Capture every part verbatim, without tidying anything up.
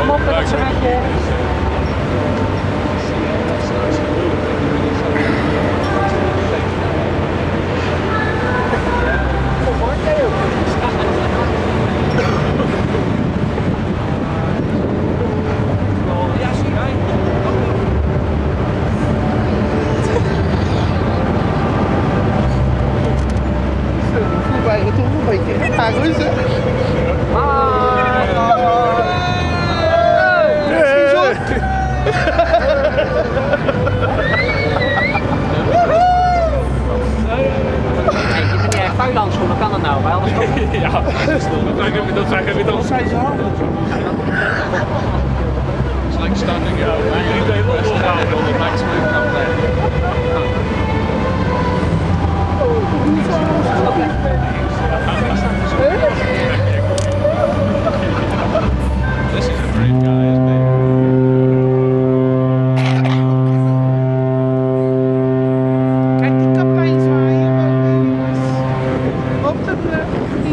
Kom op met dat servetje. Kom hoor, Theo. Ja, zie jij. Ik voel mij toch een beetje gaan rusten. Vuilhandschoenen, kan dat nou? Bij alles ja, dat zijn geen dan. Zijn ze handen? It's like standing out. You don't look on the maximum campaign. This is a great guy, isn't he? Kijk die kapitein zwaaien. Op de brug.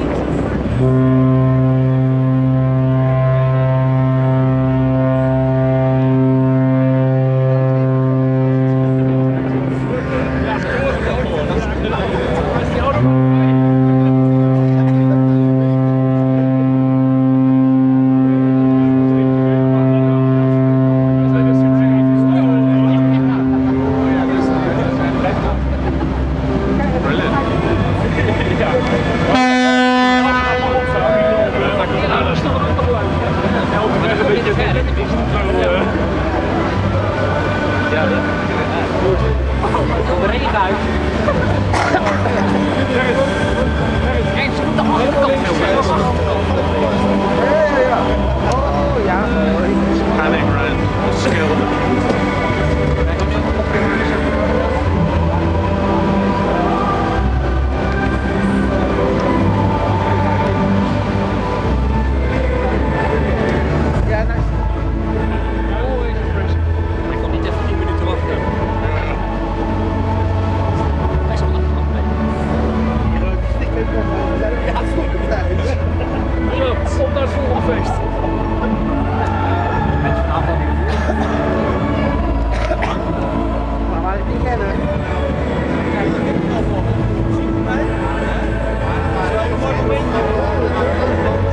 De regen uit. En ze moeten alle kanten filmen. Oh ja. Panning around the skill. Op naar het volgende feest. Maar ik niet kennen.